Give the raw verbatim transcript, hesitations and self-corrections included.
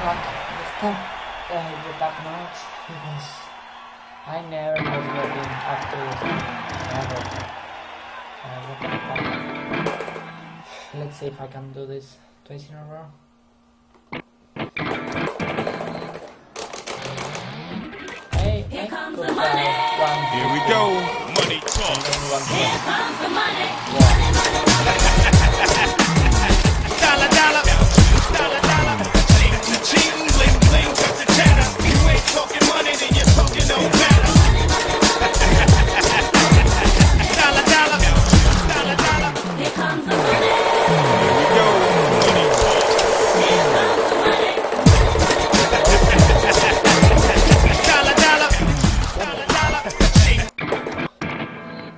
fuck the stuff, uh, the dark notes, because I never was getting up to this. Never. Uh, what the fuck? Let's see if I can do this twice in a row. Hey, Here hey, comes good the money. one. Here we go. Money talk. Here comes the money. Yeah. Money, money, money.